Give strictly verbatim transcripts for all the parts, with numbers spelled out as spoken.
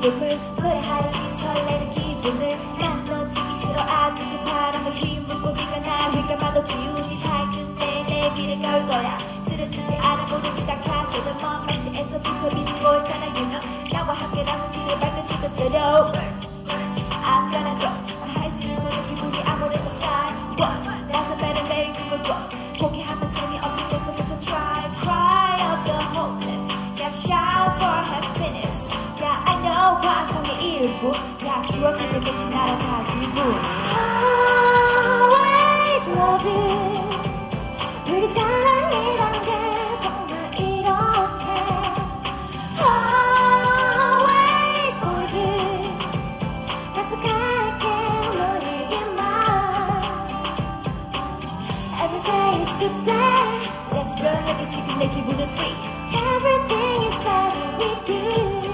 이름을 노래하듯이 설레는 기분을 난 놓치기 싫어 아직 그 바람에 휘문 고비가 날 휘감아도 기운이 밝은 내 내비를 걸 거야 쓰러지지 않아 모든 다 가져도 먼 마치에서부터 비치고 있잖아 you know 나와 함께 남은 길을 밝은 지금 새로 I'm gonna go 하이스를 보는 기분이 아무래도 fly one 나서 매일 매일 꿈을 꿔 포기하면 재미없을 계속해서 try cry of the hopeless yeah shout for happiness yeah I know 과정의 일부 yeah 추억이 끝이 날아가기부 always love you 우리 사랑이란 게 정말 이렇게 always for you 약속할게 너에게만 every day is good day let's burn 여기 지금 내 기분은 free everything is better with you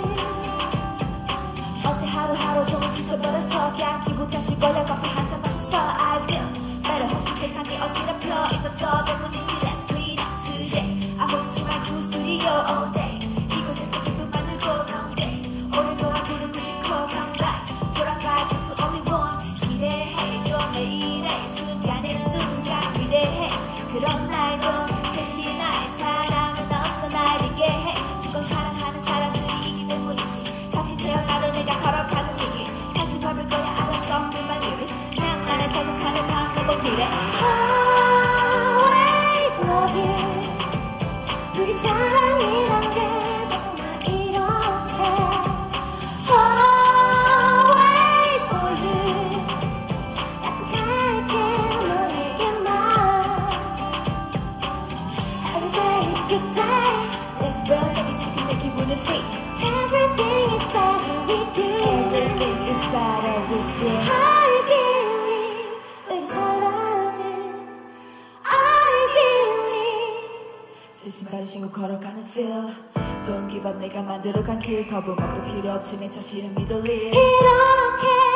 어제 하루하루 종일 지쳐버려서 그냥 기분 탓일 거야 커피 한잔 마셨어 I feel better 혹시 세상에 어지럽혀 있는 너 때문인지 let's clean up today 아무렇지 말고 스튜디오 all day 이곳에서 기분 만들고 long day 오늘도한 부른 무심코 come back 돌아갈 수 only one 기대해 또 매일의 순간의 순간 위대해 그런 날도 대신 나의 사랑은 없어 날 잊게 해 죽어 사랑하는 사람들이 이기 때문이지 다시 태어나도 내가 걸어가는 길 다시 걸을 거야 알았어 still my lyrics 낭만에 자극하는 방법은 그래 always love you 우리 사랑이란 게 정말 이렇게 always for you 약속할게 너에게만 every day is good day let's burn 여기 지금 내 기분은 free everything is better with you everything is better with you I believe 우리 사랑은 I believe 새 신발 신고 걸어가는 feel Don't give up 내가 만들어간 길 거부먹을 필요 없지 내 자신을 믿을 일 이렇게